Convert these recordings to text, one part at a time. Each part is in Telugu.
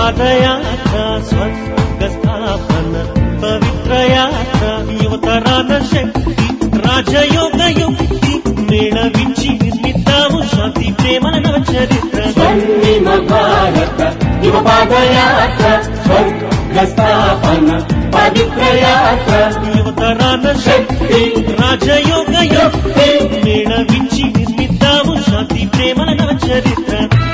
పాదయాత్ర స్వర్గస్థాపన పవిత్ర యాత్ర యువతరాన శక్తి రాజయోగ యుక్తి మేళవించి నిర్మిద్దాము శాంతి ప్రేమల నవచరిత్ర స్వర్ణిమ భారత యువ పాదయాత్ర స్వర్గస్థాపన పవిత్ర యాత్ర యువతరాన శక్తి రాజయోగ యుక్తి మేళవించి నిర్మిద్దాము శాంతి ప్రేమల నవచరిత్ర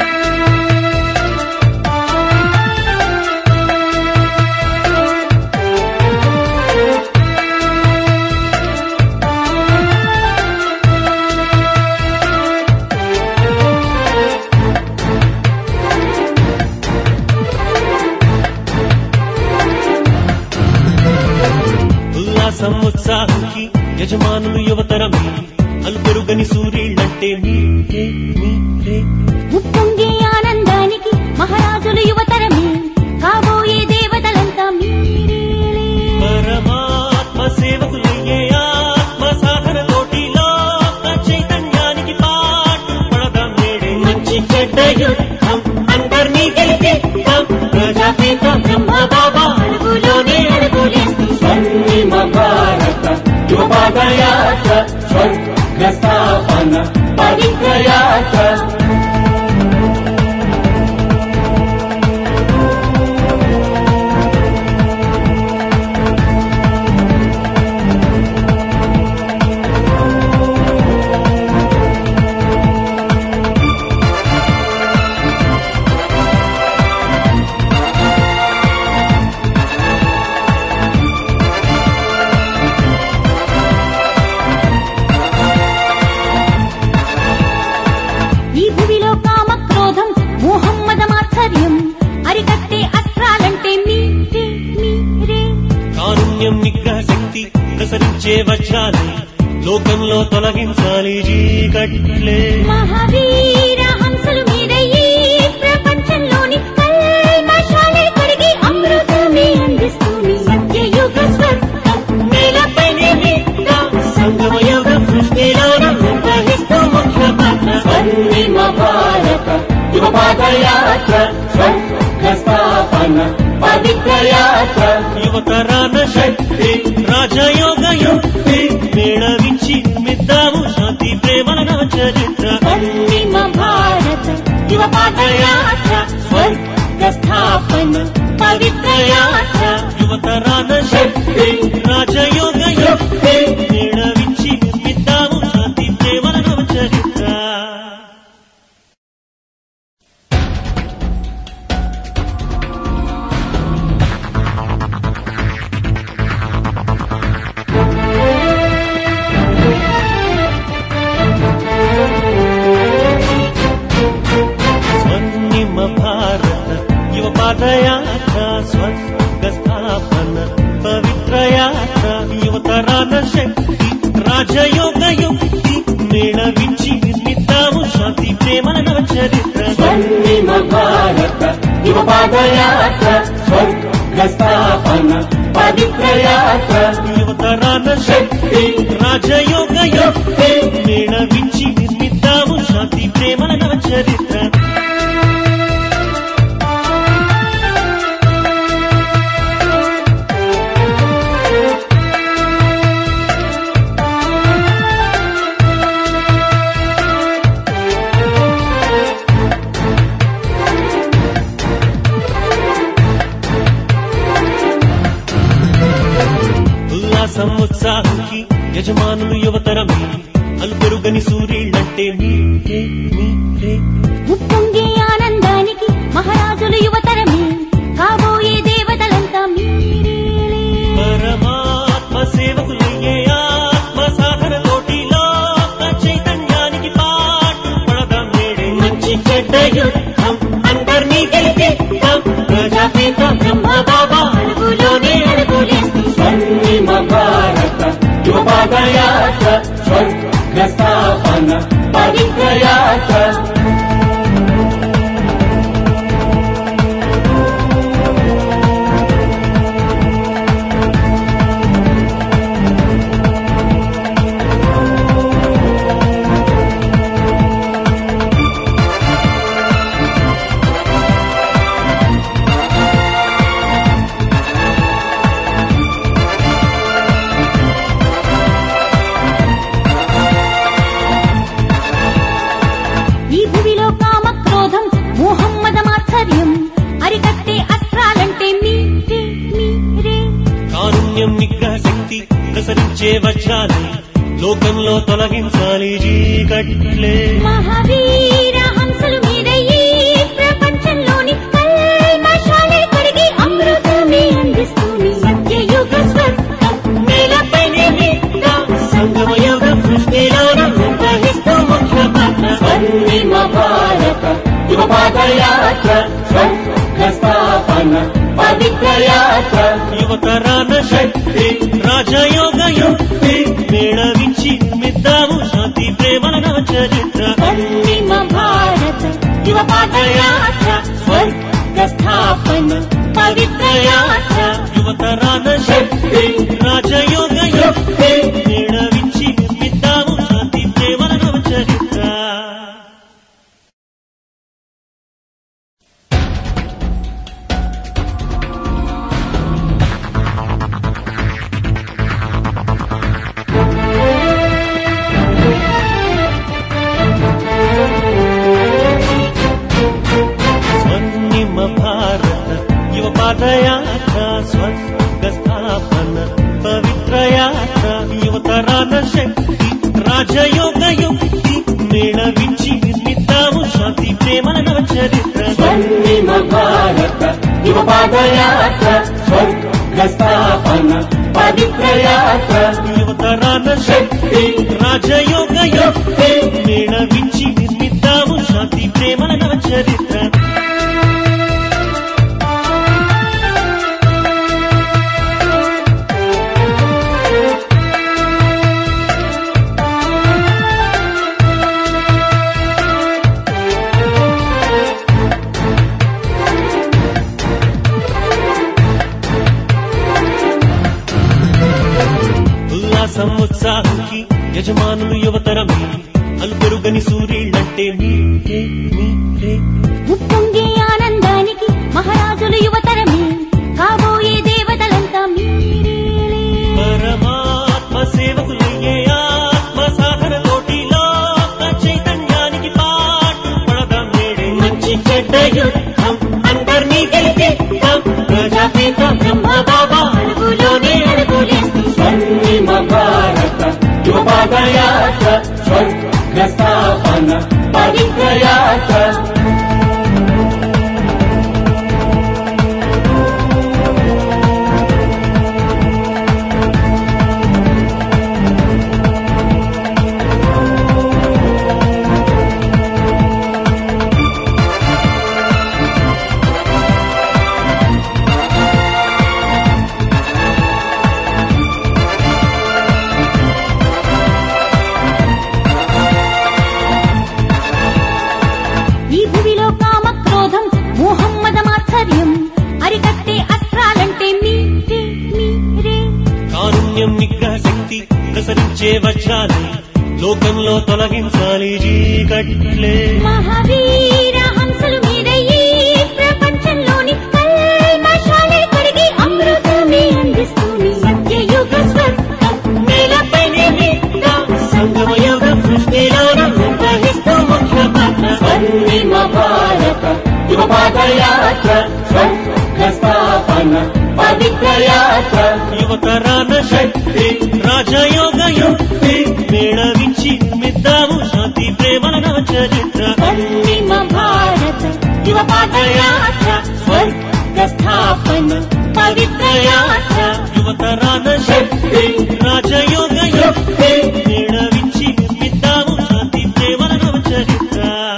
ఉత్సాహంకి యజమానులు యువతరమే అల్పెరుగని సూర్యుడంటే మీరే మీరే ఉప్పొంగే ఆనందానికి మహారాజులు యువతరమే కాబోయే దేవతలంతా మీరే పరమాత్మ సేవకులయ్యే ఆత్మ సాధన కోటిలో చైతన్యానికి పాటు పడదాం నేడే మంచి చెడ్డ యుద్ధం అందర్నీ గెలిపిద్దాం ప్రజాపేత బ్రహ్మ బాబా అడుగులోనే అడుగులేస్తూ స్వర్ణిమ భారత యువ పాదయాత్ర స్వర్గస్థాపన పవిత్ర యాత్ర ప్రసరించే వజ్రాలే లోకంలో తొలగించాలి చీకట్లే మహావీర హంసలు మీరయ్యి ప్రపంచంలోని కల్మషాలే కడిగి అమృతమే అందిస్తుంది సత్యయుగ స్వర్గం నేలపై నిర్మిద్దాం సంగమ యుగం సృష్టిలోన నిర్వహిస్తూ ముఖ్య పాత్ర స్వర్ణిమ భారత యువ పాదయాత్ర స్వర్గస్థాపన పవిత్ర యాత్ర యువతరాన శక్తి రాజయోగ యుక్తి మేళవించి నిర్మిద్దాము శాంతి ప్రేమల నవచరిత్ర స్వర్ణిమ భారత యువ పాదయాత్ర స్వర్గస్థాపన పవిత్ర యాత్ర యువతరాన శక్తి రాజయోగ యుక్తి మేళవించి నిర్మిద్దాము శాంతి ప్రేమల నవచరిత్ర పాదయాత్ర స్వర్గస్థాపన పవిత్ర యాత్ర యువతరాన శక్తి రాజయోగ యుక్తి మేళవించి నిర్మిద్దాము శాంతి ప్రేమల నవచరిత్ర స్వర్ణిమ భారత యువ పాదయాత్ర స్వర్గస్థాపన పవిత్ర యాత్ర యువతరాన శక్తి రాజయోగ యుక్తి మేళవించి నిర్మిద్దాము శాంతి ప్రేమల నవచరిత్ర ఉత్సాహంకి యజమానులు యువతరమే అల్పెరుగని సూర్యుడంటే మీరే మీరే ఉప్పొంగే ఆనందానికి మహారాజులు యువతరమే కాబోయే దేవతలంతా మీరే పరమాత్మ సేవకులయ్యే ఆత్మ సాధన కోటిలో చైతన్యానికి పాటు పడదాం నేడే మంచి చెడ్డ యుద్ధం అందర్నీ గెలిపిద్దాం ప్రజాపేత బ్రహ్మ బాబా అడుగులోనే అడుగులేస్తూ స్వర్ణిమ భారత యువ పాదయాత్ర స్వర్గస్థాపన పవిత్ర యాత్ర వజ్రాలే లోకంలో తొలగించాలి చీకట్లే. మహావీర హంసలు మీరయ్యి ప్రపంచంలోని కల్మషాలే కడిగి అమృతమే అందిస్తుంది. సత్యయుగ స్వర్గం నేలపై నిమిత్తం సంగమయుగ సృష్టిలోన నిర్వహిస్తూ ముఖ్య పాత్ర. స్వర్ణిమ భారత యువ పాదయాత్ర స్వర్గ స్థాపన పవిత్ర యాత్ర. యువతరాన శక్తి రాజయోగ యుక్తి మేళవించి నిర్మిద్దాము శాంతి ప్రేమల నవ చరిత్ర. స్వర్ణిమ భారత యువ పాదయాత్ర స్వర్గ స్థాపన పవిత్ర యాత్ర. యువతరాన శక్తి రాజయోగ యుక్తి మేళవించి నిర్మిద్దాము శాంతి ప్రేమల నవ చరిత్ర. స్వర్ణిమ భారత యువ పాదయాత్ర స్వర్గ స్థాపన పవిత్ర యాత్ర. యువతరాన శక్తి రాజయోగ యుక్తి మేళవించి నిర్మిద్దాము శాంతి ప్రేమల నవ చరిత్ర. స్వర్ణిమ భారత యువ పాదయాత్ర స్వర్గ స్థాపన పవిత్ర యాత్ర. యువతరాన శక్తి రాజయోగ యుక్తి మేళవించి నిర్మిద్దాము శాంతి ప్రేమల నవ చరిత్ర. ఉల్లాసం ఉత్సాహంకి యజమానులు యువతరమే అలుపెరుగని సూర్యుడంటే మీరే మీరే. ఉప్పొంగే ఆనందానికి మహారాజులు యువతరమే కాబోయే దేవతలంతా మీరేలే. పరమాత్మ సేవకులయ్యే ఆత్మ సాధన తోటిలో చైతన్యానికి పాటు పడదాం నేడే. మంచి చెడ్డ యుద్ధం అందర్నీ గెలిపిద్దాం. ప్రజాపిత బ్రహ్మ బాబా అడుగులోనే అడుగులేస్తూ స్వర్ణిమ భారత యువ పాదయాత్ర స్వర్గ స్థాపన పవిత్ర యాత్ర. ఈ భూమిలో కామ క్రోధం మోహం మదమాత్సర్యం అరికట్టే అస్త్రాలంటే మీరే మీరే. కారుణ్యం నిగ్రహ శక్తి ప్రసరించే వజ్రాలే లోకంలో తొలగించాలి చీకట్లే. మహావీర హంసలు మీరయ్యి ప్రపంచంలోని కల్మషాలే కడిగి అమృతమే అందిస్తుంది. సత్యయుగ స్వర్గం నేలపై నిమిత్తం సంగమయుగ సృష్టిలోన నిర్వహిస్తూ ముఖ్య పాత్ర. స్వర్ణిమ భారత యువ పాదయాత్ర స్వర్గ స్థాపన పవిత్ర యాత్ర. యువతరాన శక్తి రాజయోగ యుక్తి మేళవించి నిర్మిద్దాము శాంతి ప్రేమల నవ చరిత్ర. స్వర్ణిమ భారత యువ పాదయాత్ర స్వర్గ స్థాపన పవిత్ర యాత్ర. యువతరాన శక్తి రాజయోగ యుక్తి మేళవించి నిర్మిద్దాము శాంతి ప్రేమల నవ చరిత్ర.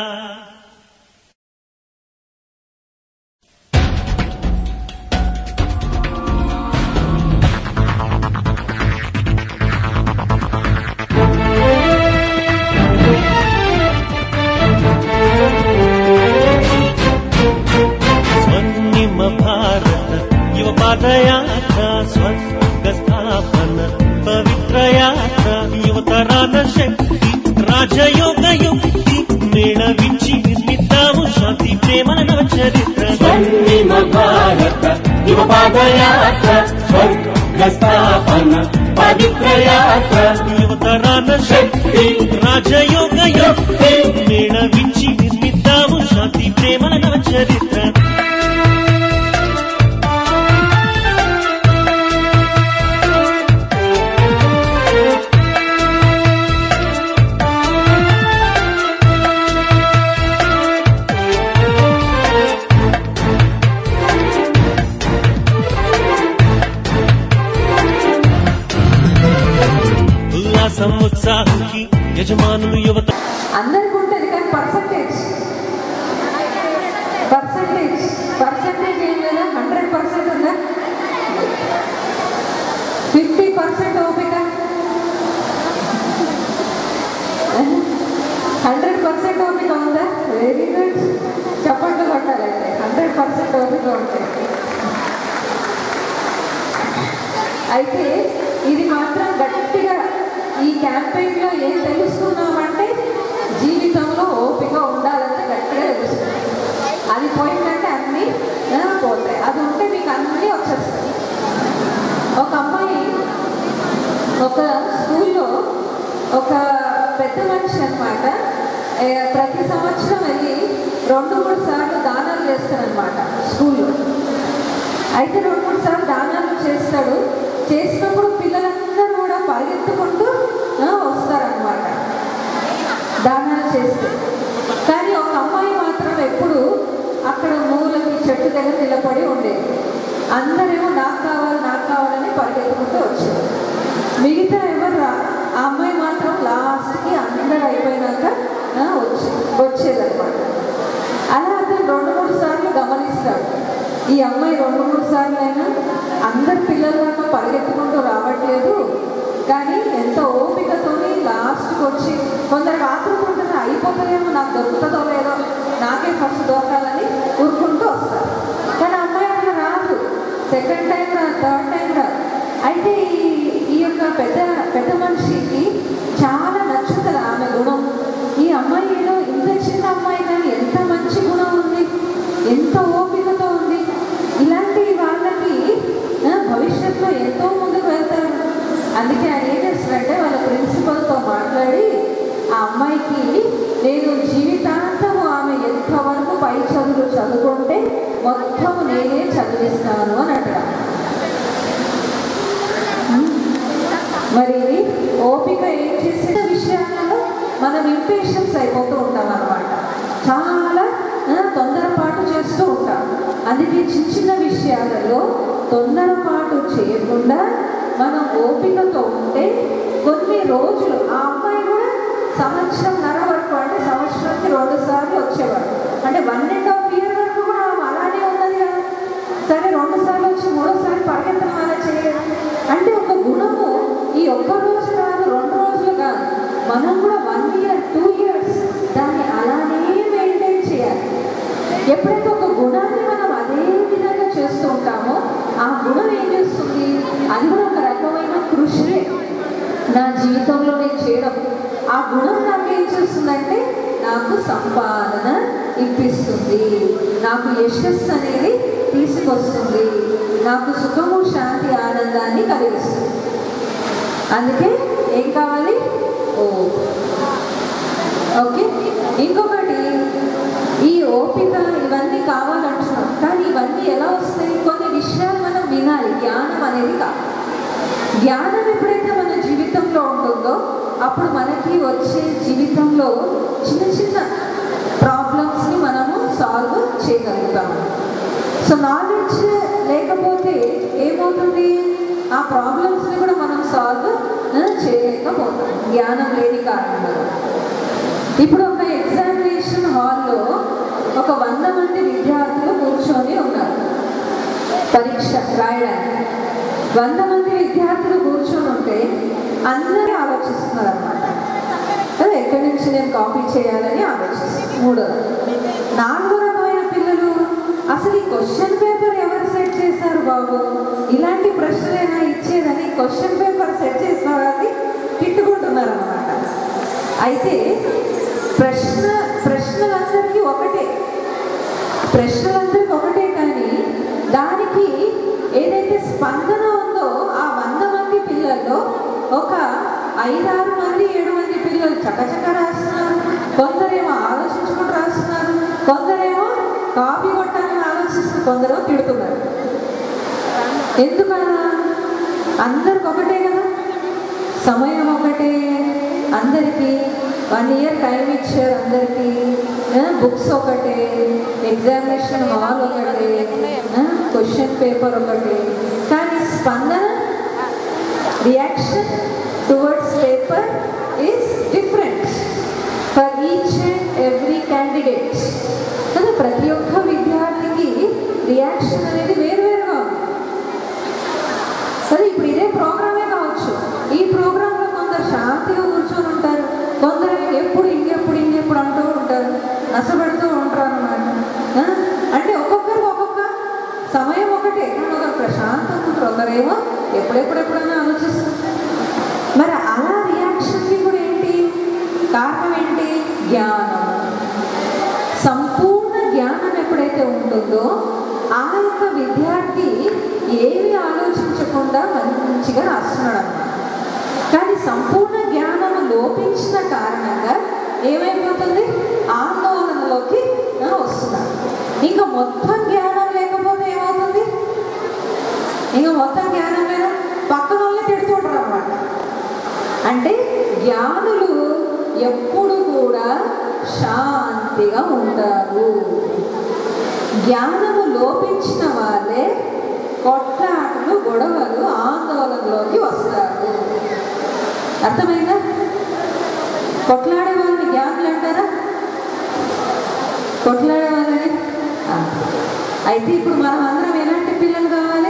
స్వర్ణిమ భారత యువ పాదయాత్ర స్వర్గ స్థాపన పవిత్ర యాత్ర. యువతరాన శక్తి రాజయోగ యుక్తి మేళవించి నిర్మిద్దాము శాంతి ప్రేమల నవ చరిత్ర. స్వర్ణిమ భారత యువ పాదయాత్ర స్వర్గ స్థాపన పవిత్ర యాత్ర. యువతరాన శక్తి రాజయోగ యుక్తి మేళవించి నిర్మిద్దాము శాంతి ప్రేమల నవ చరిత్ర. పర్సెంటేజ్ ఏం లేదా? 100% ఉందా? 50% ఓపిక, 100% ఓపిక ఉందా? వెరీ గుడ్, చప్పట్లు కొట్టాలంటే 100% ఓపిక ఉంటాయి. అయితే ఇది మాత్రం గట్టిగా ఈ క్యాంపెయిన్లో ఏం తెలుసుకున్నామంటే జీవితంలో ఓపిక ఉండాలంటే గట్టిగా తెలుస్తుంది. అది పోయిందంటే అన్నీ పోతాయి, అది ఉంటే మీకు అన్నీ వచ్చేస్తాయి. ఒక అమ్మాయి ఒక స్కూల్లో ఒక పెద్ద మనిషి అన్నమాట, ప్రతి సంవత్సరం వెళ్ళి 2-3 సార్లు దానాలు చేస్తారనమాట స్కూల్లో. అయితే 2-3 సార్లు దానాలు చేస్తాడు. చేసినప్పుడు పిల్లలందరూ కూడా పరిగెత్తుకుంటూ వస్తారనమాట దానాలు చేస్తే. కానీ ఒక అమ్మాయి మాత్రం ఎప్పుడు అక్కడ మూలకి చెట్టు దగ్గర నిలబడి ఉండేది. అందరేమో నాకు కావాలని పరిగెత్తుకుంటూ వచ్చారు. మిగతా ఎవరు ఆ అమ్మాయి మాత్రం లాస్ట్కి అందరూ అయిపోయినాక వచ్చేదన్నమాట. అలా అతను 2-3 సార్లు గమనిస్తాడు. ఈ అమ్మాయి 2-3 సార్లు అయినా అందరు పిల్లలకు పరిగెత్తుకుంటూ రావట్లేదు, కానీ ఎంత ఓపికతోని లాస్ట్కి వచ్చి కొందరు ఆత్రుకుంటున్నా అయిపోతుందేమో, నాకు దొరుకుతుందో లేదో, నాకే ఫస్ట్ దొరకాలని ఊరుకుంటూ వస్తారు. కానీ అమ్మాయి అట్లా రాదు, సెకండ్ టైం రాదు, థర్డ్ టైం రాదు. అయితే ఈ యొక్క పెద్ద మనిషికి చాలా నచ్చుతుంది ఆమె గుణం. ఈ అమ్మాయిలో ఇంత చిన్న అమ్మాయి కానీ ఎంత మంచి గుణం ఉంది, ఎంత ఓపికతో ఉంది. ఇలాంటి వాళ్ళకి భవిష్యత్తులో ఎంతో ముందుకు వెళ్తారు. అందుకే ఆయన ఏం చేస్తారంటే వాళ్ళ ప్రిన్సిపల్తో మాట్లాడి ఆ అమ్మాయికి నేను జీవితాంతము ఆమె ఎంతవరకు పై చదువులు చదువుకుంటే మొత్తం నేనే చదివిస్తాను అని అంటారు. మరి ఓపిక ఏం చేసిన విషయాలలో మనం ఇంపేషన్స్ అయిపోతూ ఉంటాం అన్నమాట, చాలా తొందరపాటు చేస్తూ ఉంటాం. అందుకే చిన్న విషయాలలో తొందరపాటు చేయకుండా మనం ఓపికతో ఉంటే కొన్ని రోజులు, ఆ అమ్మాయి కూడా సంవత్సరంన్నర వరకు, అంటే సంవత్సరానికి 2 సార్లు వచ్చేవాడు, అంటే 1.5 year వరకు కూడా అలానే ఉన్నది కదా. సరే 2 సార్లు వచ్చి 3వ పరిగెత్తడం అలా చేయదు. అంటే ఒక గుణము ఈ ఒక్క రోజు కాదు, 2 రోజులు కాదు, మనం కూడా 1 year 2 years దాన్ని అలానే మెయింటైన్ చేయాలి. ఎప్పుడైతే ఒక గుణాన్ని మనం అదే విధంగా చేస్తూ ఉంటామో ఆ గుణం ఏం చేస్తుంది, అది కూడా ఒక రకమైన కృషి నా జీవితంలో నేను చేయడం. ఆ గుణం నాకు ఏం చేస్తుందంటే నాకు సంపాదన ఇప్పిస్తుంది, నాకు యశస్సు అనేది తీసుకొస్తుంది, నాకు సుఖము శాంతి ఆనందాన్ని కలిగిస్తుంది. అందుకే ఏం కావాలి? ఓకే. ఇంకొకటి, ఈ ఓపిక ఇవన్నీ కావాలంటున్నాం, కానీ ఇవన్నీ ఎలా వస్తాయి? కొన్ని విషయాలు మనం వినాలి. జ్ఞానం అనేది కాదు. జ్ఞానం ఎప్పుడైతే మన జీవితంలో ఉంటుందో అప్పుడు మనకి వచ్చే జీవితంలో చిన్న ప్రాబ్లమ్స్ని మనము సాల్వ్ చేయగలుగుతాము. సో నాలెడ్జ్ లేకపోతే ఏమవుతుంది, ఆ ప్రాబ్లమ్స్ని కూడా మనం సాల్వ్ చేయలేకపోతాం జ్ఞానం లేని కారణంగా. ఇప్పుడు ఒక ఎగ్జామినేషన్ హాల్లో ఒక 100 మంది విద్యార్థులు కూర్చొని ఉన్నారు పరీక్ష రాయడానికి. 100 మంది విద్యార్థులు కూర్చొని ఉంటే అందరూ ఆలోచిస్తున్నారు అన్నమాట, ఎక్కడి నుంచి నేను కాపీ చేయాలని ఆలోచిస్తున్నారు. 4వ రకమైన పిల్లలు, అసలు ఈ క్వశ్చన్ పేపర్ ఎవరు సెట్ చేశారు బాబు, ఇలాంటి ప్రశ్నలైనా ఇచ్చేదని క్వశ్చన్ పేపర్ సెట్ చేసిన వాళ్ళని తిట్టుకుంటున్నారు అన్నమాట. అయితే ప్రశ్నలందరికీ ఒకటే, కానీ దానికి ఏదైతే స్పందన ఉందో ఆ 100 మంది పిల్లల్లో ఒక 5-6 మంది 7 మంది పిల్లలు చకచక రాస్తున్నారు, కొందరేమో ఆలోచించుకుంటూ రాస్తున్నారు, కొందరేమో కాపీ కొట్టాలని ఆలోచిస్తూ, కొందరు తిడుతున్నారు. ఎందుకన్నా అందరికి ఒకటే కదా, సమయం ఒకటే, అందరికీ 1 year టైం ఇచ్చారు, అందరికీ బుక్స్ ఒకటే, ఎగ్జామినేషన్ హాల్ ఒకటే, క్వశ్చన్ పేపర్ ఒకటే, కానీ స్పందన reaction towards paper is different for each and every candidate. ప్రతి ఒక్క విద్యార్థి రియాక్షన్ అనేది వేరువేరుగా ఉంది. సరే, ఇప్పుడు ఇదే ప్రోగ్రామే కావచ్చు. ఈ ప్రోగ్రాంలో కొందరు శాంతిగా కూర్చొని ఉంటారు, కొందరు ఎప్పుడు ఇంకెప్పుడు అంటూ ఉంటారు, నష్టపెడుతూ ఉంటారు అన్నమాట. అంటే ఒక్కొక్కరు ఒక్కొక్క సమయం ఒకటే, ఒకరు ప్రశాంతంగా ఉంటారు, ఒకరేమో ఎప్పుడెప్పుడైనా ఆలోచిస్తారు. మరి అలా రియాక్షన్కి కూడా ఏంటి కారణం? ఏంటి? జ్ఞానం. సంపూర్ణ జ్ఞానం ఎప్పుడైతే ఉంటుందో ఆ యొక్క విద్యార్థి ఏమి ఆలోచించకుండా మంచిగా రాస్తున్నాడు అన్నమాట. కానీ సంపూర్ణ జ్ఞానం లోపించిన కారణంగా ఏమైపోతుంది? ఆందోళనలోకి వస్తున్నాడు. ఇంకా మొత్తం జ్ఞానం లేకపోతే ఏమవుతుంది? ఇంకా మొత్తం జ్ఞానం లేదా పక్కన వాళ్ళే తిడుతుంటారు అన్నమాట. అంటే జ్ఞానులు ఎప్పుడు కూడా శాంతిగా ఉంటారు. జ్ఞానము లోపించిన వాళ్ళే కొట్లాటలు, గొడవలు, ఆందోళనలోకి వస్తారు. అర్థమైందా? కొట్లాడే వాళ్ళని జ్ఞానులు అంటారా? కొట్లాడే వాళ్ళని. అయితే ఇప్పుడు మనం అందరం ఎలాంటి పిల్లలు కావాలి?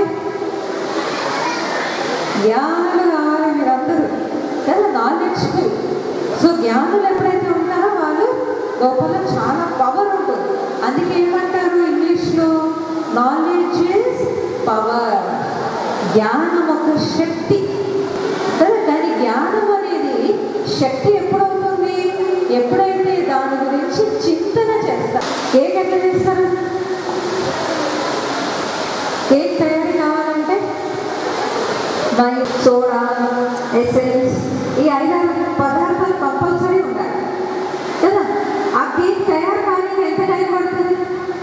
జ్ఞానులు కావాలి మీరందరూ కదా, నాలెడ్జ్ఫుల్. సో జ్ఞానులు ఎప్పుడైతే ఉంటారో వాళ్ళు లోపల చాలా పవర్ ఉంటుంది. అందుకే ఏమంటారు ఇంగ్లీష్లో? Knowledge is power. జ్ఞానం ఒక శక్తి కదా. కానీ జ్ఞానం అనేది శక్తి ఎప్పుడవుతుంది? ఎప్పుడైతే దాని గురించి చింతన చేస్తారు. కేక్ ఎట్లా చేస్తారు? కేక్ తయారీ కావాలంటే సోడా, ఎసెన్స్, ఈ 5-6 పదార్థాలు కంపల్సరీ ఉండాలి కదా. ఆ కేక్ తయారు కానీ ఎంత టైం పడుతుంది?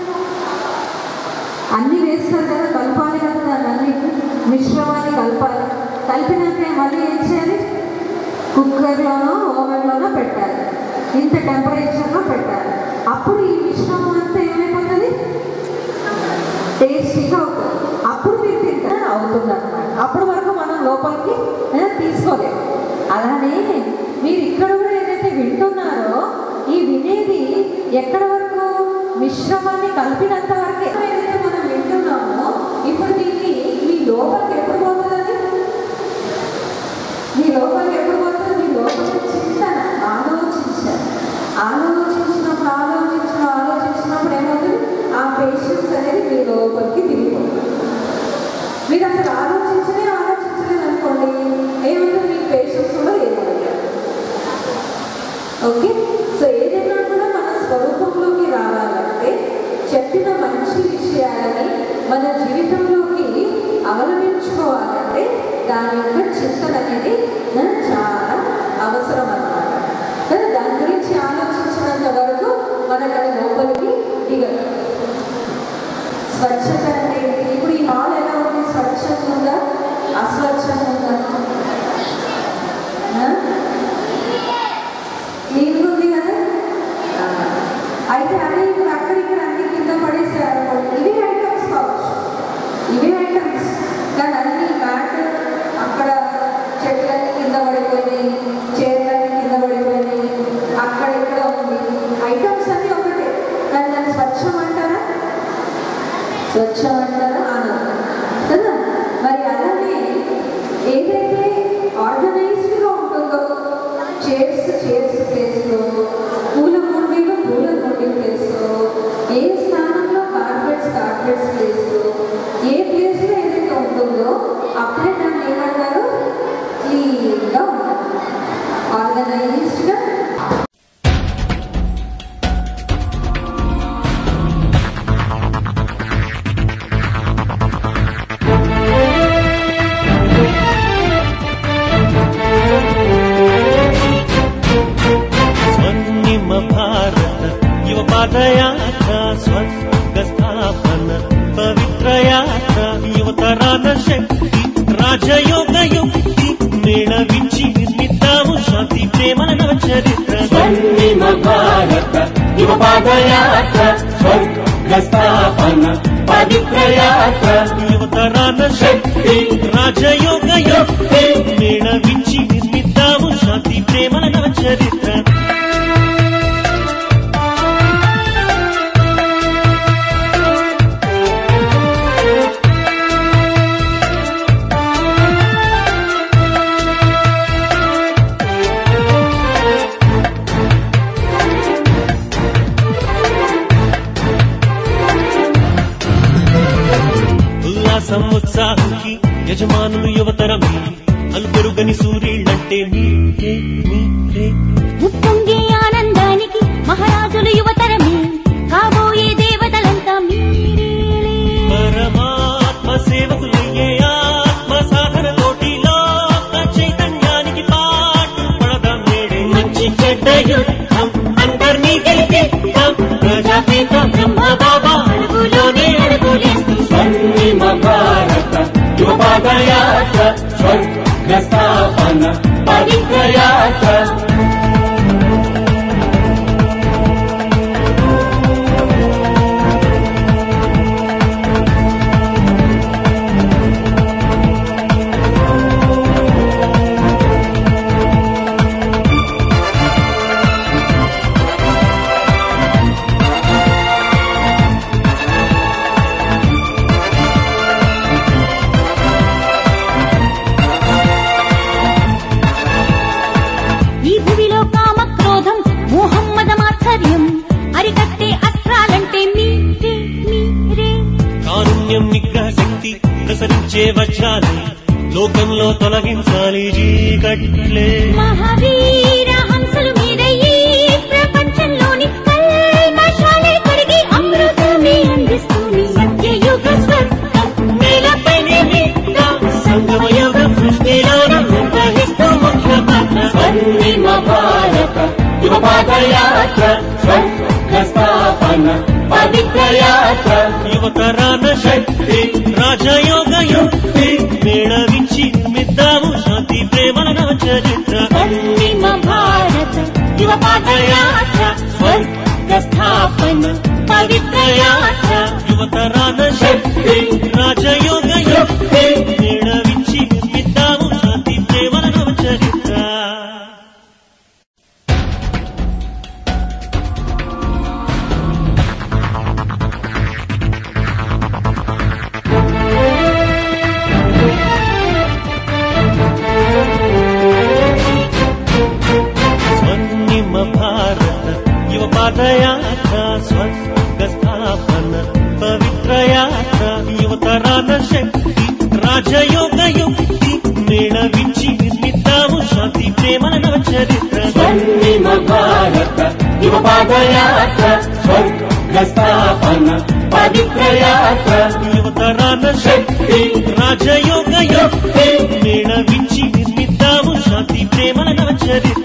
అన్నీ వేస్తారు కదా, కలపాలి కదా, దాన్ని అన్ని మిశ్రమాన్ని కలపాలి. కలిపినాక మళ్ళీ ఏం చేయాలి? కుక్కర్లోనో ఓవెన్లోనో పెట్టాలి, ఇంత టెంపరేచర్లో పెట్టాలి. అప్పుడు ఈ మిశ్రమం అంతా ఏమైపోతుంది? టేస్టీగా అవుతుంది. అప్పుడు మీరు తింటారు అవుతుంది అన్నమాట. అప్పటి వరకు మనం లోపలికి తీసుకోలేము. అలానే మీరు ఇక్కడ కూడా ఏదైతే వింటున్నారో ఈ వినేది ఎక్కడ వరకు? మిశ్రమాన్ని కలిపినంత వరకే. ఏదైతే మనం వింటున్నామో ఇప్పుడు దీన్ని మీ లోపలికి ఎప్పుడు పోతుంది? మీ లోపలికి ఎప్పుడు పోతుంది? మీ లోపలికి చింతన, ఆలోచించినప్పుడు ఏమవుతుంది? ఆ పేషెన్స్ అనేది మీ లోపలికి తిరిగిపోతుంది. మీరు అసలు ఆలోచించలేదు అనుకోండి, ఏమవుతుంది? మీ పేషెన్స్ కూడా ఏమవుతుంది. ఓకే. సో ఏదైనా కూడా మన స్వరూపంలోకి రావాలంటే చెప్పిన మంచి విషయాలని మన జీవితంలోకి అవలంబించుకోవాలంటే దాని యొక్క చింతన అనేది చాలా అవసరం అన్నమాట. దాని గురించి ఆలోచించినంత వరకు మనకు అది లోపలికి దిగదు. స్వచ్ఛత అంటే ఇప్పుడు ఈ హాల్ ఎలా ఉంది? స్వచ్ఛంగా ఉందా, అస్వచ్ఛంగా ఉందా? క్లీన్గా ఉంది కదా. అయితే అదే ఇప్పుడు అక్కడిక్కడ అన్ని కింద పడేసారు. ఇవే ఐటమ్స్ కావచ్చు, ఇవే ఐటమ్స్. కానీ అన్ని మ్యాట్ అక్కడ చెట్లన్నీ కింద పడిపోయినాయి, చైర్లన్నీ కింద పడిపోయినాయి, అక్కడ ఇక్కడ ఉంది. ఐటమ్స్ అన్నీ ఒకటే, కానీ దాన్ని స్వచ్ఛం అంటారా? స్వచ్ఛం అంటారా? ఆనందం కదా. మరి అలానే ఏదైతే ఆర్గనైజ్డ్గా ఉంటుందో, చైర్స్ ప్లేస్లో, పూల కుండీలు ప్లేస్లో, ఏ స్థానంలో కార్పెట్స్ ప్లేస్లో, ఏ ప్లేస్లో ఏదైతే ఉంటుందో అప్పుడే దాన్ని ఏమంటారు? క్లీన్గా ఉంటుంది, ఆర్గనైజ్డ్గా. పాదయాత్ర స్వర్గ స్థాపన పవిత్ర యాత్ర యువతరాన శక్తి రాజయోగ యుక్తి మేళవించి నిర్మిద్దాము శాంతి ప్రేమల నవ చరిత్ర. స్వర్ణిమ భారత యువ పాదయాత్ర స్వర్గ స్థాపన పవిత్ర యాత్ర యువతరాన శక్తి రాజయోగ యుక్తి మేళవించి నిర్మిద్దాము శాంతి ప్రేమల నవ చరిత్ర. ఉల్లాసం ఉత్సాహంకి యజమానులు యువతరమే అల్పెరుగని సూర్యుడంటే మీరే మీరే. ఉప్పొంగే ఆనందానికి మహారాజులు యువతరమే కాబోయే దేవతలంతా మీరే. పరమాత్మ సేవకులయ్యే ఆత్మ సాధన కోటిలో చైతన్యానికి పాటు పడదాం నేడే. మంచి చెడ్డ యుద్ధం అందర్నీ గెలిపిద్దాం ప్రజాపేత బ్రహ్మ బాబా అడుగులోనే అడుగులేస్తూ. స్వర్ణిమ భారత యువ పాదయాత్ర స్వర్గ స్థాపన పవిత్ర యాత్ర. ఈ భూమిలో కామ క్రోధం మోహమ్మద మాత్సర్యం అరికట్టే అస్త్రాలంటే మీరే మీరే. కారుణ్యం నిగ్రహ శక్తి ప్రసరించే వజ్రాలే లోకంలో తొలగించాలి చీకట్లే. మహావీర హంసలు మీరే ఈ ప్రపంచంలోని కల్మషాలే కడిగి అమృతమే అందిస్తుంది. సత్యయుగ స్వర్గం నేలపైనే మీద్దాం సంగమ యుగం సృష్టిలోన నిర్వహిస్తూ ముఖ్య పాత్ర. స్వర్ణిమ భారత యువ పాదయాత్ర స్వర్గ స్థాపన పవిత్ర యాత్ర. యువతరాన శక్తి రాజయోగ యుక్తి మేళవించి నిర్మిద్దాము శాంతి ప్రేమల నవ చరిత్ర. స్వర్ణిమ భారత యువ పాదయాత్ర స్వర్గ స్థాపన పవిత్ర యాత్ర. యువతరాన శక్తి రాజయోగ యుక్తి మేళవించి నిర్మిద్దాము శాంతి ప్రేమల నవ చరిత్ర. స్వర్ణిమ భారత యువ పాదయాత్ర స్వర్గ స్థాపన పవిత్ర యాత్ర. యువతరాన శక్తి రాజయోగ యుక్తి మేళవించి నిర్మిద్దాము శాంతి ప్రేమల నవ చరిత్ర. స్వర్ణిమ భారత యువ పాదయాత్ర స్వర్గ స్థాపన పవిత్ర యాత్ర. యువతరాన శక్తి రాజయోగ యుక్తి మేళవించి నిర్మిద్దాము శాంతి ప్రేమల నవ చరిత్ర.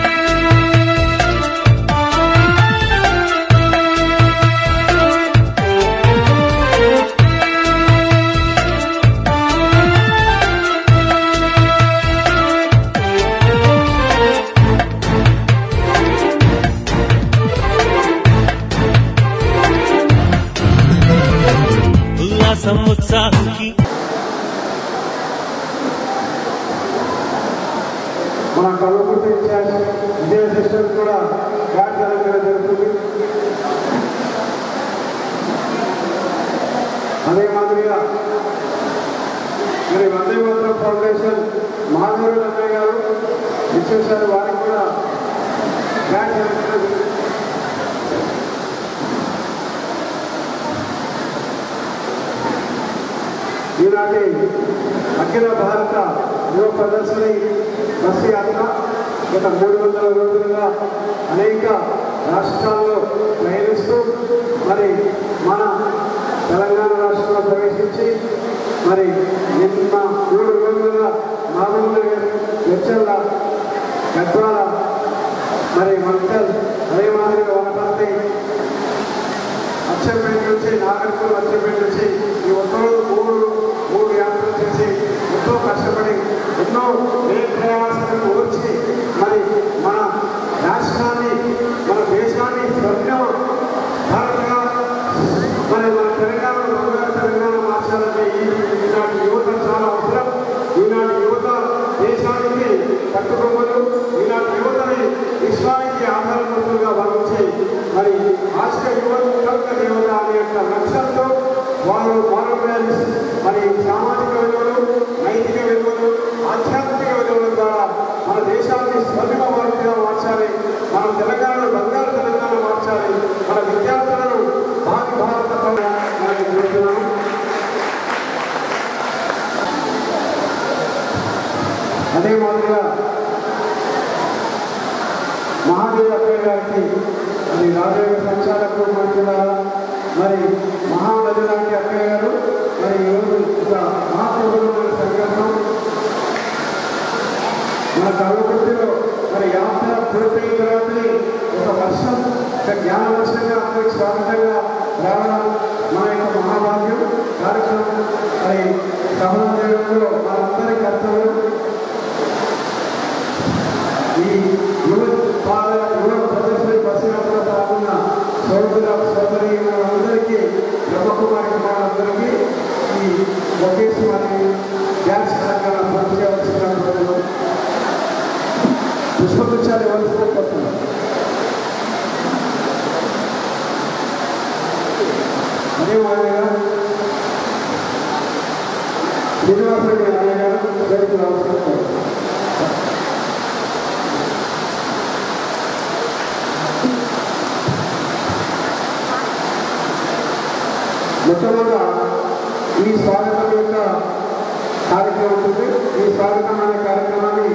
ఉల్లాసం ఉత్సాహంకి మన కల్వకుర్తి ఇన్ఛార్జ్ విజయ సిస్టర్ కూడా బ్యాట్ అలంకరణ జరుగుతుంది. అదే మాదిరిగా మరి వందే మాతరం ఫౌండేషన్ మాధవరి అన్నయ్య గారు విశ్వేశ్వర వారికి కూడా బ్యాట్ అలంకరణ జరుగుతుంది. ఈనాటి అఖిల భారత యువ ప్రదర్శని బస్సు యాత్ర గత 300 రోజులుగా అనేక రాష్ట్రాల్లో ప్రయాణిస్తూ మరి మన తెలంగాణ రాష్ట్రంలో ప్రవేశించి మరి నిన్న 3 రోజులుగా మహబూబ్నగర్, వెచ్చల్ల, గద్వాల, మరి మంటల్, అదే మాదిరిగా వనపర్తి, అచ్చంపేట నుంచి నాగర్కూర్, అచ్చంపేట నుంచి ఈ ఒక్కరోజు మూడు యాత్రలు చేసి ఎంతో కష్టపడి ఎన్నో ప్రయాసాలను ఓర్చి మరి మన రాష్ట్రాన్ని, మన దేశాన్ని స్వర్గం భారతగా మరి మన తెలంగాణ మార్చాలంటే ఈనాటి యువత చాలా అవసరం. ఈనాటి యువత దేశానికి కట్టుబొమ్మలు, ఈనాటి యువతని విశ్వానికి ఆధారపడుతుగా భావించి మరి ఆశ యువత దేవత అనే యొక్క లక్ష్యంతో వారు మానవ మరి సామాజిక విలువలు, నైతిక విలువలు, ఆధ్యాత్మిక విలువల ద్వారా మన దేశాన్ని స్వర్గ భారతిగా మార్చాలి. మన తెలంగాణను బంగారు తెలంగాణ మార్చాలి. మన విద్యార్థులను భావి భారత మనకి చూస్తున్నాము. అదే మాదిరిగా మహాదేవ అక్కయ్య గారికి మరి రాజయోగ సంచాలకు మంత్రుల మరి మహానది లాంటి అక్కయ్య గారు మరి ఈరోజు ఒక మహాప్రభుత్వ సంకల్పం మన కల్వకుర్తిలో మరి యాత్ర పూర్తయిన తర్వాత ఒక వర్షం జ్ఞాన వర్షంగా అందరికి స్వాగతంగా రావడం మన యొక్క మహాభాగ్యం కార్యక్రమం మరి సహోదరులలో మనందరి కర్తవ్యం. ఈ యువ ప్రదర్శన బస్సులో పాల్గొన్న సోదరి అందరికీ బ్రహ్మకుమారి కుమారులందరికీ ఈ ఒకేసి మరి డ్యాన్స్ కార్యక్రమం పూర్తి చేయవలసిన పుష్పగుచ్చాలు ఇవ్వాల్సిన కోరుతున్నాను. అదే మాదిరిగా శ్రీనివాసరెడ్డి అన్నయ్య గారు రైతు అవసరం మొట్టమొదట ఈ స్వాగతం యొక్క కార్యక్రమం ఉంటుంది. ఈ స్వాగతం అనే కార్యక్రమాన్ని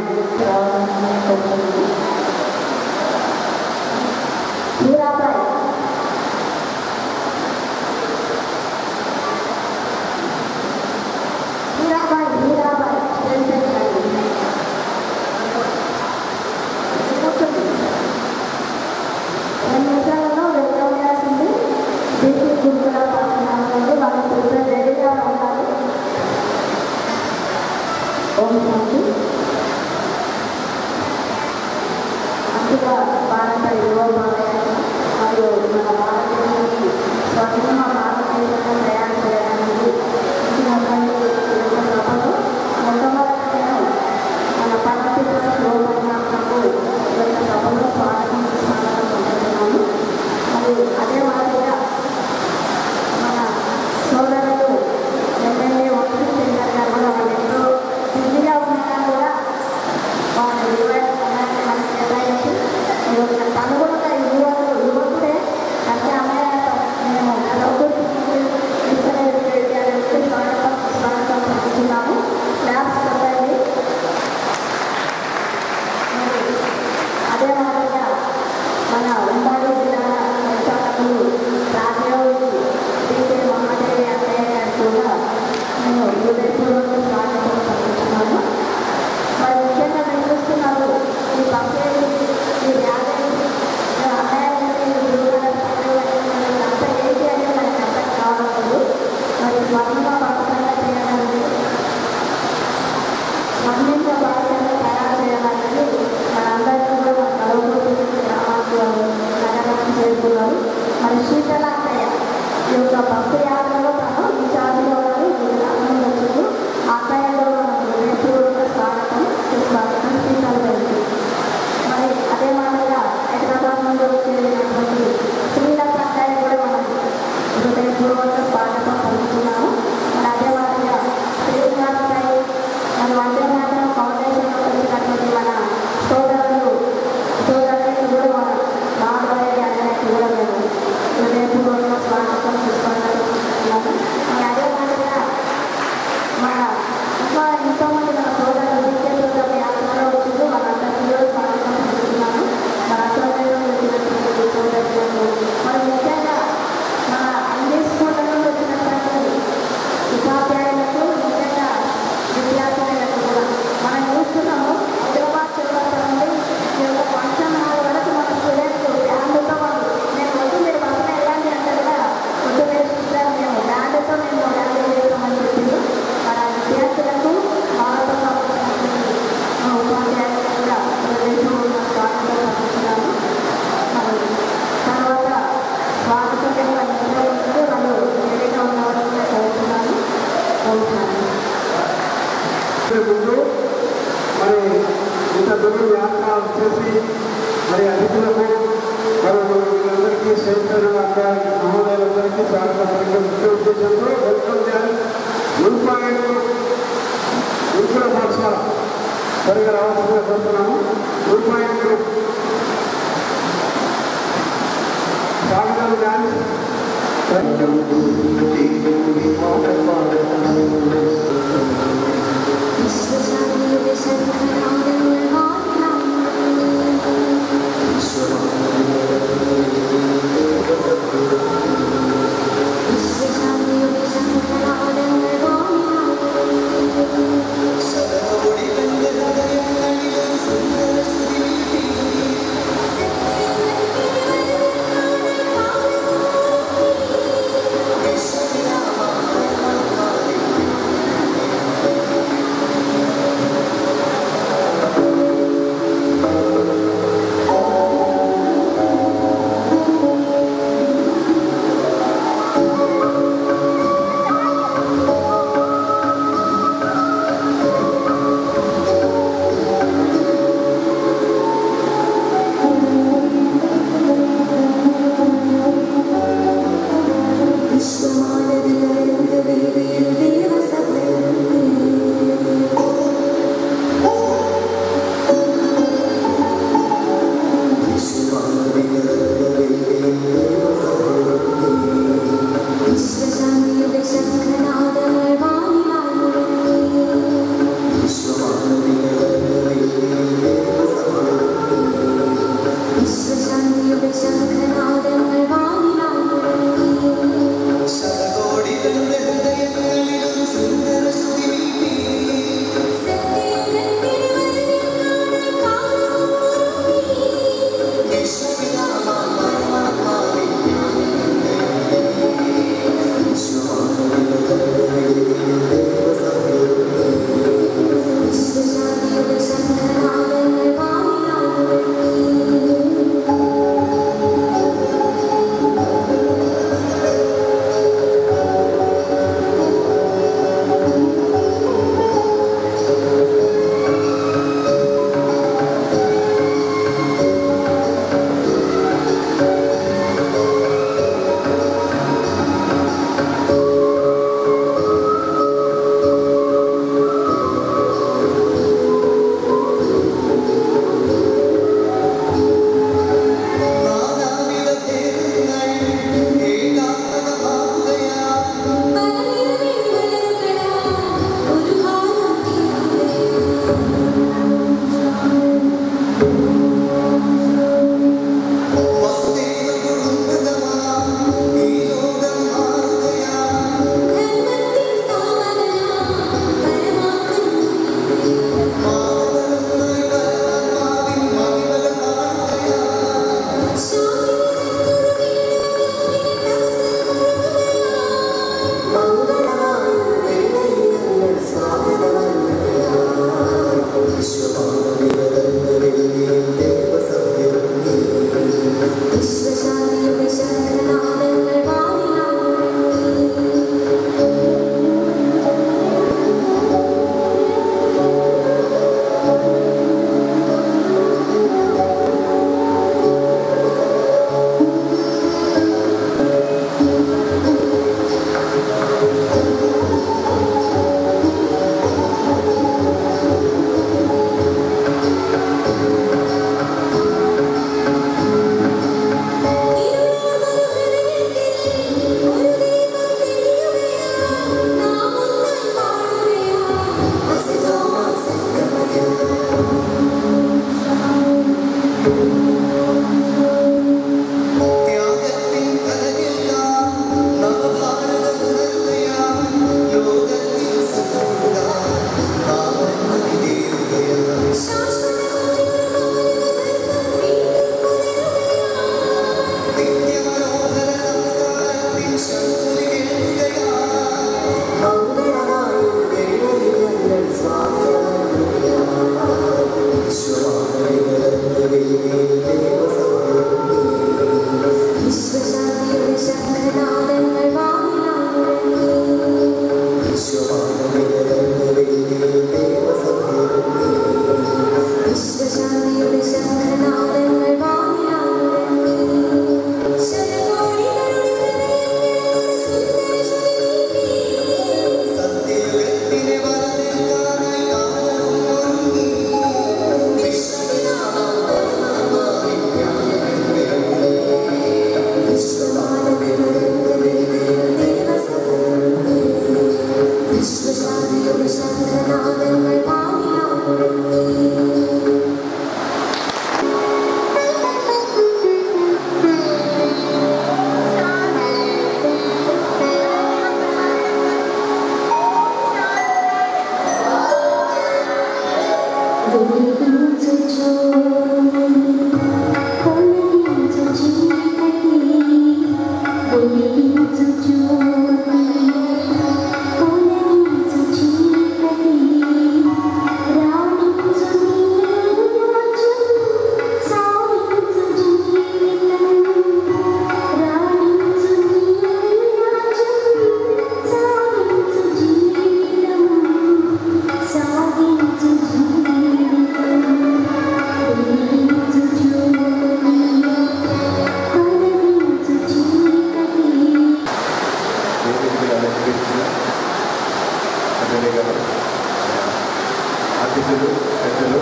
కల్పించిన ఎమ్మెల్యే గారు, అతిథులు, పెద్దలు,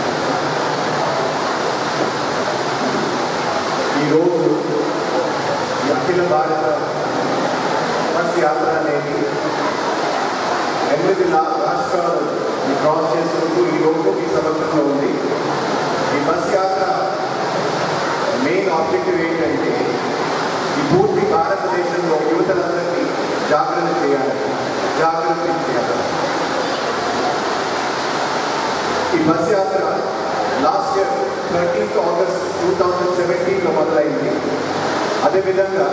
ఈరోజు ఈ అఖిల భారత బస్ యాత్ర అనేది 8 రాష్ట్రాలు క్రాస్ చేసుకుంటూ ఈరోజు ఈ సంవత్సరంలో ఉంది. ఈ బస్ యాత్ర మెయిన్ ఆబ్జెక్టివ్ ఏంటంటే ఈ పూర్తి భారతదేశంలో యువతలందరినీ జాగృతి చేయాలి. ఈ బస్ యాత్ర లాస్ట్ ఇయర్ 13th August 2017లో మొదలైంది. అదేవిధంగా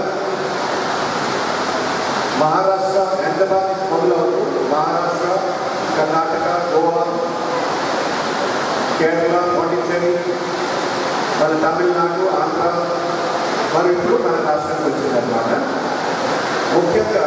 మహారాష్ట్ర, హైదరాబాద్ నుంచి మొదలవుతూ మహారాష్ట్ర, కర్ణాటక, గోవా, కేరళ, పాండిచ్చేరి, మన తమిళనాడు, ఆంధ్ర, మరి ఇప్పుడు మన రాష్ట్రానికి వచ్చిందనమాట. ముఖ్యంగా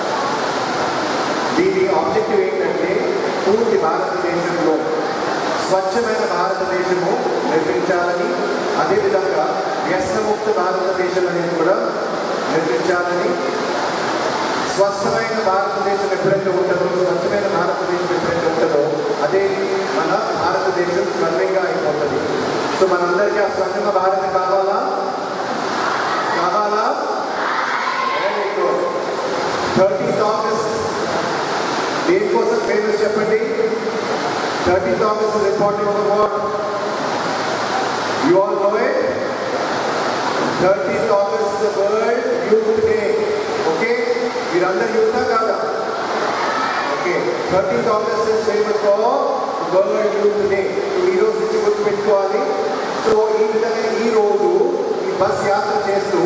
దీని ఆబ్జెక్టివ్ ఏంటంటే పూర్తి భారతదేశంలో స్వచ్ఛమైన భారతదేశము నిర్మించాలని, అదేవిధంగా వ్యసనముక్త భారతదేశం అనేది కూడా నిర్మించాలని, స్వచ్ఛమైన భారతదేశం ఎప్పుడైతే ఉంటుందో, స్వచ్ఛమైన భారతదేశం ఎప్పుడైతే ఉంటుందో అదే మన భారతదేశం స్వర్ణంగా అయిపోతుంది. సో మనందరికీ ఆ స్వర్ణంగా భారత కావాలా? 30th August దేనికోసం ఫేమస్ చెప్పండి? 30th August is important for what? You all know it? 30th August is the World Youth Day. Okay? మీరందరూ యూతా కాదా? Okay, 30th August is famous for World Youth Day. ఈరోజు నుంచి గుర్తుపెట్టుకోవాలి. సో ఈ విధంగా ఈరోజు ఈ బస్ యాత్ర చేస్తూ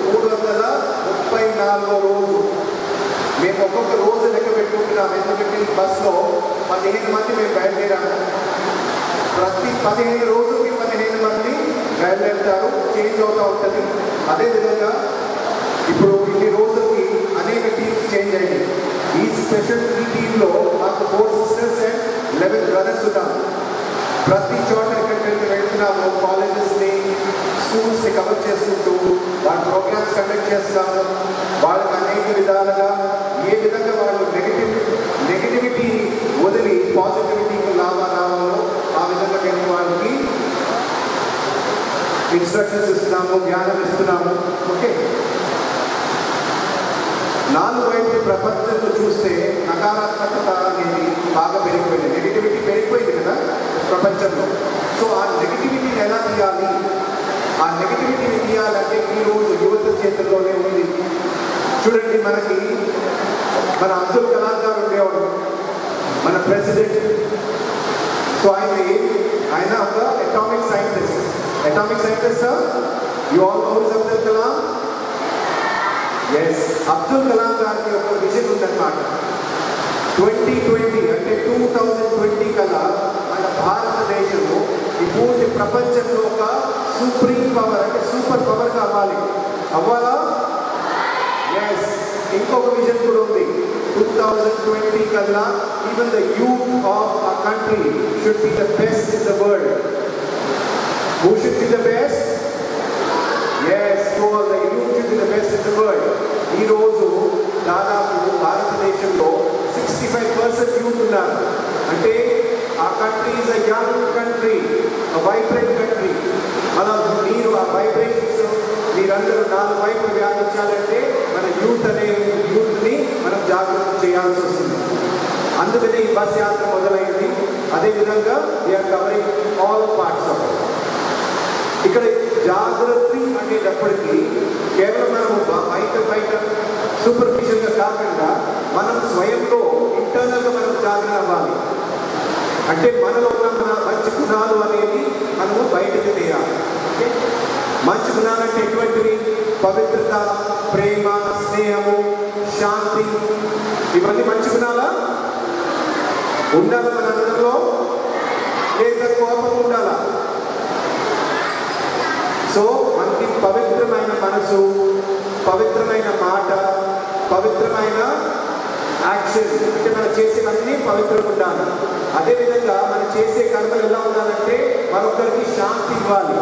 334వ రోజు మేము ఒక్కొక్క రోజు లెక్క పెట్టుకుంటున్నాం. ఎందుకంటే ఈ బస్లో 15 మంది మేము బయలుదేరాము. ప్రతి 15 రోజులకి 15 మంది బయలుదేరుతారు, చేంజ్ అవుతూ ఉంటుంది. అదేవిధంగా ఇప్పుడు ఇన్ని రోజులకి అనేక టీమ్స్ చేంజ్ అయ్యాయి. ఈ స్పెషల్ టీంలో మాకు 4 sisters and 11 brothers ఉన్నారు. ప్రతి చోట ఎక్కడికి వెళ్తున్నాము, కాలేజెస్ని, స్కూల్స్ని కవర్ చేసుకుంటూ వాళ్ళ ప్రోగ్రామ్స్ కండక్ట్ చేస్తాము. వాళ్ళకి అనేక విధాలుగా ఏ విధంగా వాళ్ళు నెగిటివిటీ వదిలి పాజిటివిటీకి రావాలో ఆ విధంగా మేము వాళ్ళకి ఇన్స్ట్రక్షన్స్ ఇస్తున్నాము, జ్ఞానం ఇస్తున్నాము. ఓకే, 4 వైపు ప్రపంచంలో చూస్తే నకారాత్మకత అనేది బాగా పెరిగిపోయింది. నెగిటివిటీ పెరిగిపోయింది కదా ప్రపంచంలో. సో ఆ నెగిటివిటీని ఎలా తీయాలి? ఆ నెగిటివిటీని తీయాలంటే ఈరోజు యువత చేతుల్లోనే ఉంది. చూడండి, మన అబ్దుల్ కలాం గారు ఉండేవాడు, మన ప్రెసిడెంట్. సో ఆయన ఒక atomic scientist. You all know Abdul Kalam. Yes, Abdul Kalam గారికి ఒక విజన్ ఉందన్నమాట. 2020 అంటే 2020 కల్లా మన భారతదేశము ఈ పూర్తి ప్రపంచంలో ఒక సుప్రీం పవర్ అంటే సూపర్ పవర్ అవ్వాలా? ఎస్, ఇంకొక విజన్ కూడా ఉంది. 2020 కల్లా even the youth of our country should be the best in the world. Who should be the best? Yes, so the youth should be the best in the world. ఈ రోజు దాదాపు భారతదేశంలో 65% యూత్ ఉన్నారు. అంటే ఆ country is a young country, a vibrant country. మనం మీరు ఆ వైబ్రేషన్స్ మీరందరూ 4 వైపు వ్యాపించాలంటే మన యూత్ని మనం జాగ్రత్త చేయాల్సి వస్తుంది. అందుకనే ఈ బస్ యాత్ర మొదలైంది. అదేవిధంగా we are covering all parts of it. ఇక్కడ జాగృతి అనేటప్పటికీ కేవలం మనము బయట సూపర్ఫిషియల్గా కాకుండా మనం స్వయంలో ఇంటర్నల్గా మనం జాగ్రత్త అవ్వాలి. అంటే మనలో ఉన్న మన మంచి గుణాలు అనేది మనము బయటకు తీయాలి. మంచి గుణాలు అంటే ఎటువంటివి? పవిత్రత, ప్రేమ, స్నేహము, శాంతి, ఇవన్నీ మంచి గుణాలా? ఉండాలి మన అందరిలో, లేదా కోపం ఉండాలా? సో మనకి పవిత్రమైన మనసు, పవిత్రమైన మాట, పవిత్రమైన యాక్షన్, అంటే మనం చేసేవన్నీ పవిత్రంగా ఉండాలి. అదేవిధంగా మనం చేసే కర్మలు ఎలా ఉండాలంటే మరొకరికి శాంతి ఇవ్వాలి,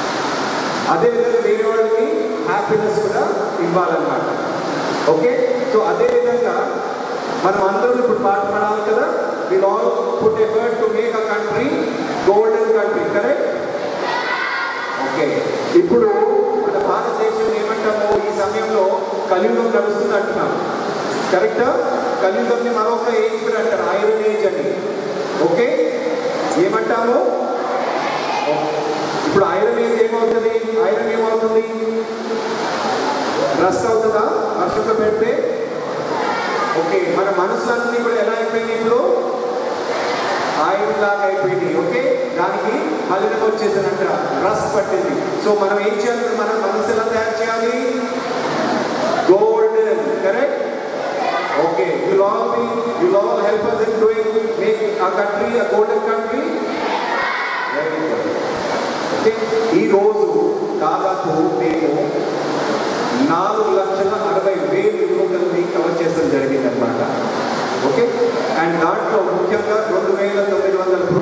అదేవిధంగా వేరే వాళ్ళకి హ్యాపీనెస్ కూడా ఇవ్వాలన్నమాట. ఓకే, సో సో అదేవిధంగా మనం అందరం ఇప్పుడు పాట పాడాలి కదా. Will all put effort to make a country golden country. Correct? Okay. ఇప్పుడు మన భారతదేశం ఏమంటాము, ఈ సమయంలో కలియుగం నడుస్తుంది అంటున్నాం. కరెక్టా? కలియుగంని మరొక ఏజ్ కూడా అంటారు, ఐరన్ ఏజ్ అని. ఓకే, ఏమంటాము? ఇప్పుడు ఐరన్ ఏజ్ ఏమవుతుంది? ఐరన్ ఏమవుతుంది? రస్ట్ అవుతుందా వర్షంలో పెడితే? ఓకే, మన మనసులన్నీ కూడా ఎలా అయిపోయినాయి? ఇప్పుడు ఐరన్ లాగా అయిపోయింది. ఓకే, దానికి మలినం వచ్చేసిందంట, రస్ట్ పట్టింది. సో మనం ఏం చేయాలి? మన మనసు ఎలా తయారు చేయాలి? Golden. Correct? Okay, you'll all help us in doing, make our country a golden country. Very good. Okay, ఈ రోజు దాదాపు మేము 4,60,000 యువకుల్ని కవర్ చేసడం జరిగింది అన్నమాట. ఓకే, అండ్ దాంట్లో ముఖ్యంగా 2,900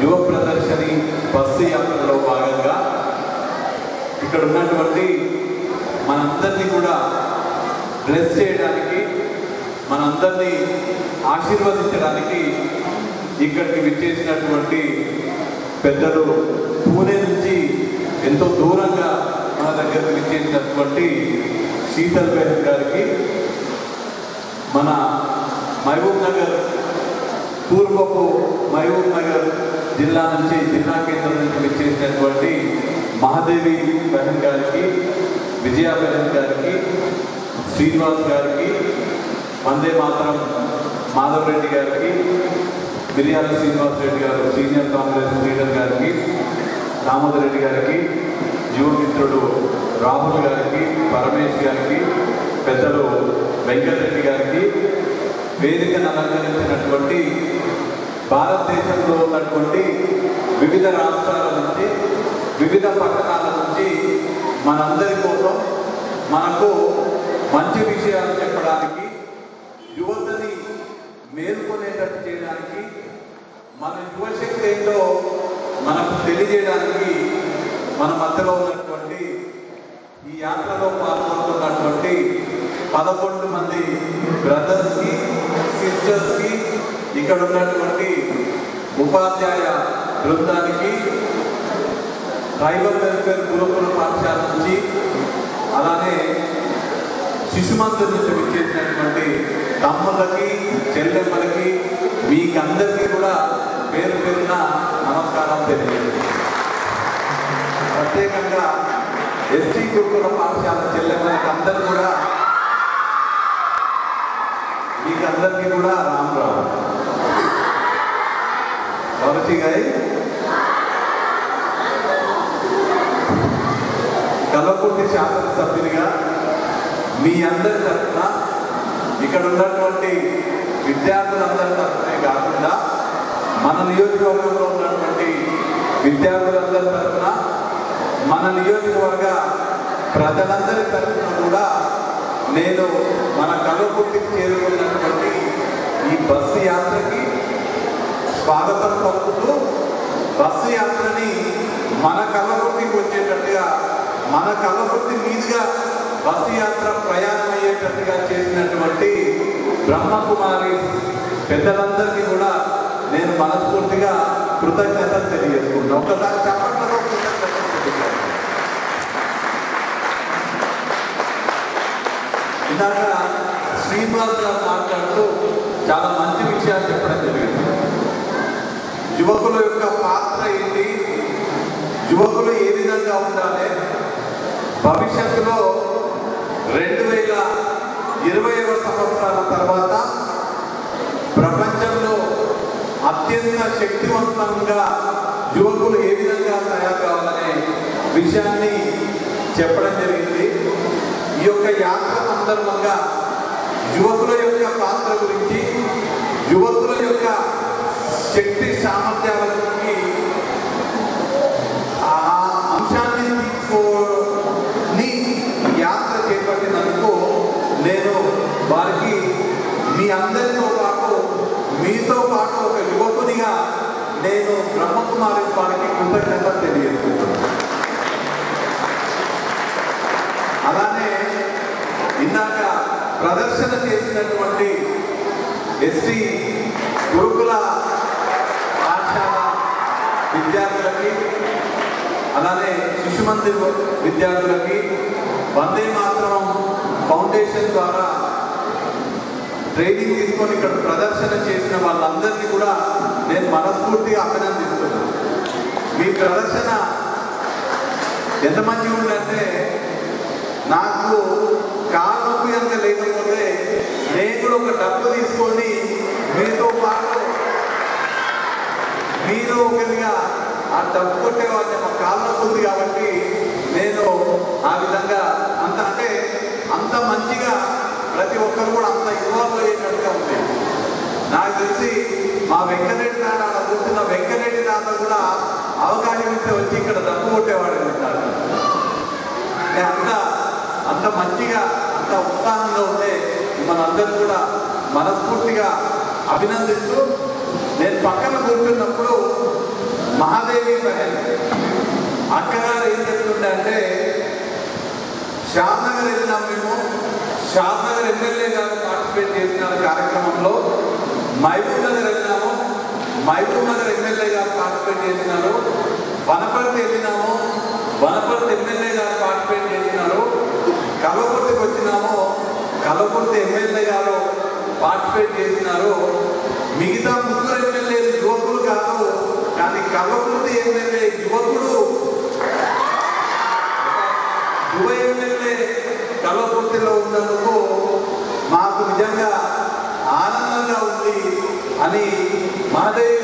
యువ ప్రదర్శని బస్సు యాత్రలో భాగంగా ఇక్కడ ఉన్నటువంటి మనందరినీ కూడా బ్లెస్ చేయడానికి, మనందరినీ ఆశీర్వదించడానికి ఇక్కడికి విచ్చేసినటువంటి పెద్దలు, పూణే నుంచి ఎంతో దూరంగా మన దగ్గరికి విచ్చేసినటువంటి శీతల్ బెహన్ గారికి, మన మహబూబ్ నగర్ పూర్వపు మహబూబ్ నగర్ జిల్లా నుంచి, జిల్లా కేంద్రం నుంచి విచ్చేసినటువంటి మహాదేవి బెహన్ గారికి, విజయ బెహన్ గారికి, శ్రీనివాస్ గారికి, వందే మాతరం మాధవ్ రెడ్డి గారికి, మిర్యాల శ్రీనివాస్ రెడ్డి గారు సీనియర్ కాంగ్రెస్ లీడర్ గారికి, దామోదర్ రెడ్డి గారికి, యువమిత్రుడు రాహుల్ గారికి, పరమేష్ గారికి, పెద్దలు వెంకటరెడ్డి గారికి, వేదికను అలంకరించినటువంటి భారతదేశంలో ఉన్నటువంటి వివిధ రాష్ట్రాల నుంచి, వివిధ పట్టణాల నుంచి మనందరి కోసం మనకు మంచి విషయాలు చెప్పడానికి, యువతని మేల్కొనేటట్టు చేయడానికి, మన యువశక్తి ఏంటో మనకు తెలియజేయడానికి మన మధ్యలో ఉన్నటువంటి ఈ యాత్రలో పాల్గొంటున్నటువంటి 11 మంది బ్రదర్స్కి, సిస్టర్స్కి, ఇక్కడ ఉన్నటువంటి ఉపాధ్యాయ బృందానికి, ట్రైబల్ వెల్ఫేర్ గురుకుల పాఠశాల నుంచి, అలానే శిశుమందిర్ నుంచి విచ్చేసినటువంటి తమ్ముళ్ళకి, చెల్లెమ్మలకి, మీకందరికీ కూడా పేరు పేరున నమస్కారం తెలియజేయండి. ప్రత్యేకంగా ఎస్టీ గురుకుల పాఠశాల చెల్లెమ్మలకి అందరూ కూడా, మీకందరికీ కూడా రామ్ రామ్. గౌరవీ గారి కల్వకుర్తి శాసనసభ్యునిగా మీ అందరి తరఫున, ఇక్కడ ఉన్నటువంటి విద్యార్థులందరి తరఫునే కాకుండా మన నియోజకవర్గంలో ఉన్నటువంటి విద్యార్థులందరి తరఫున, మన నియోజకవర్గ ప్రజలందరి తరఫున కూడా నేను మన కల్వకుర్తికి చేరుకున్నటువంటి ఈ బస్సు యాత్రకి స్వాగతం పలుకుతూ, బస్సు యాత్రని మన కల్వకుర్తికి వచ్చేటట్టుగా, మన కల్వకుర్తి మీదుగా బస్సు యాత్ర ప్రయాణం అయ్యేటట్టుగా చేసినటువంటి బ్రహ్మకుమారి పెద్దలందరికీ కూడా నేను మనస్ఫూర్తిగా కృతజ్ఞతలు తెలియజేసుకుంటాను. ఒకసారి చెప్పడంలో కృతజ్ఞతలు తెలియజేస్తాను. ఇందాక శ్రీనివాస్ గారు మాట్లాడుతూ చాలా మంచి విషయాలు చెప్పడం జరిగింది. యువకుల యొక్క పాత్ర ఏంటి, యువకులు ఏ విధంగా ఉండాలి, భవిష్యత్తులో 2020వ సంవత్సరాల తర్వాత ప్రపంచంలో అత్యంత శక్తివంతంగా యువకులు ఏ విధంగా తయారు కావాలనే విషయాన్ని చెప్పడం జరిగింది. ఈ యొక్క యాత్ర సందర్భంగా యువకుల యొక్క పాత్ర గురించి, యువకుల యొక్క శక్తి సామర్థ్యాల గురించి ఆ అంశాన్ని తీసుకొని యాత్ర చేపట్టినందుకు నేను వారికి, మీ అందరితో పాటు, మీతో పాటు ఒక యువకునిగా నేను బ్రహ్మకుమారి వారికి కృతజ్ఞత తెలియజేస్తున్నాను. అలానే ఇందాక ప్రదర్శన చేసినటువంటి ఎస్టీ గురుకుల పాఠశాల విద్యార్థులకి, అలానే శిశుమందిర్ విద్యార్థులకి, వందే మాతరం ఫౌండేషన్ ద్వారా ట్రైనింగ్ తీసుకొని ఇక్కడ ప్రదర్శన చేసిన వాళ్ళందరినీ కూడా నేను మనస్ఫూర్తిగా అభినందిస్తున్నాను. మీ ప్రదర్శన ఎంత మంచిగా ఉందంటే, నాకు కాళ్ళకు ఎంత లేకపోతే నేను కూడా ఒక డబ్బు తీసుకొని మీతో పాటు మీరు ఒకరిగా ఆ డబ్బు కొట్టేవాడిని మా కాళ్ళకు ఉంది కాబట్టి నేను ఆ విధంగా అంత మంచిగా ప్రతి ఒక్కరు కూడా అంత ఇన్వాల్వ్ అయ్యేటట్టుగా ఉంది. నాకు తెలిసి మా వెంకటరెడ్డి నాన్న కూర్చున్న వెంకటరెడ్డి నాన్న కూడా అవకాశం ఇస్తే వచ్చి ఇక్కడ డబ్బు కొట్టేవాడు అంటారు. అంత మంచిగా, అంత ఉత్సాహంగా ఉంటే మనందరూ కూడా మనస్ఫూర్తిగా అభినందిస్తూ, నేను పక్కన కూర్చున్నప్పుడు మహాదేవి బహన్ అక్కగారు ఏం చెప్తుండే అంటే, షాద్నగర్ వెళ్ళినాం మేము. షాద్నగర్ ఎమ్మెల్యే గారు పార్టిసిపేట్ చేసిన కార్యక్రమంలో. మహబూబ్ నగర్ వెళ్ళినాము, మహబూబ్ నగర్ ఎమ్మెల్యే గారు పార్టిసిపేట్ చేసినారు. వనపర్తి వెళ్ళినాము, వనపర్తి ఎమ్మెల్యే గారు పార్టిసిపేట్ చేసినారు. కల్వకుర్తికి వచ్చినాము, కల్వకుర్తి ఎమ్మెల్యే గారు పార్టిసిపేట్ చేసినారు. మిగతా ముగ్గురు ఎమ్మెల్యేలు యువకులు కాదు, కానీ కల్వకుర్తి ఎమ్మెల్యే యువకుడు, యువ ఎమ్మెల్యే కల్వకుర్తిలో ఉన్నందుకు మాకు నిజంగా ఆనందంగా ఉంది అని మహాదేవి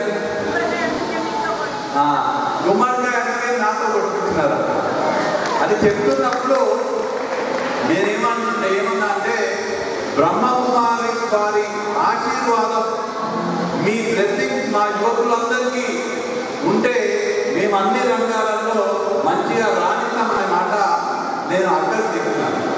గుమ్మడికాయ నాతో కొట్టుకుంటున్నారు. అది చెప్తున్నప్పుడు ఏమన్నా అంటే, బ్రహ్మకుమారి వారి ఆశీర్వాదం, మీ బ్లెస్సింగ్స్ మా యువకులందరికీ ఉంటే మేము అన్ని రంగాలలో మంచిగా రాణిస్తామనే మాట నేను అక్కడికి చెప్తున్నాను.